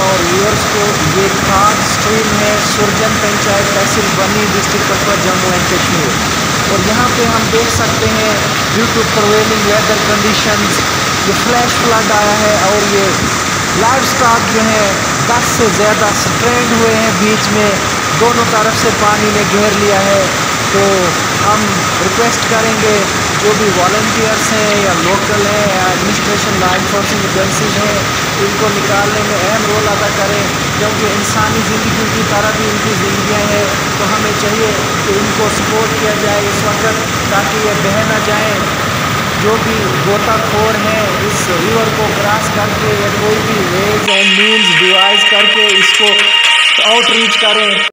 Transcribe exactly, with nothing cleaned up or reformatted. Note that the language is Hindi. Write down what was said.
और व्यूअर्स को ये खास स्ट्रीम है सुरजन पंचायत तहसील बनी डिस्ट्रिक्ट कठुआ जम्मू एंड कश्मीर। और यहाँ पे हम देख सकते हैं due to prevailing weather conditions ये फ्लैश फ्लड आया है और ये लाइव स्टॉक जो है दस से ज़्यादा स्ट्रैंड हुए हैं, बीच में दोनों तरफ से पानी ने घेर लिया है। तो हम रिक्वेस्ट करेंगे जो भी वॉलंटियर्स हैं या लोकल हैं या एडमिनिस्ट्रेशन लॉ इन्फोर्सिंग एजेंसीज हैं, इनको निकालने में अहम रोल अदा करें, क्योंकि इंसानी ज़िंदगी की तरह भी इनकी ज़िंदगियाँ हैं। तो हमें चाहिए कि इनको सपोर्ट किया जाए इस वक्त, ताकि ये बह ना जाएँ। जो भी गोताखोर हैं इस रिवर को क्रॉस करके या कोई भी वेज एंड मीन्स डिवाइस करके इसको आउटरीच करें।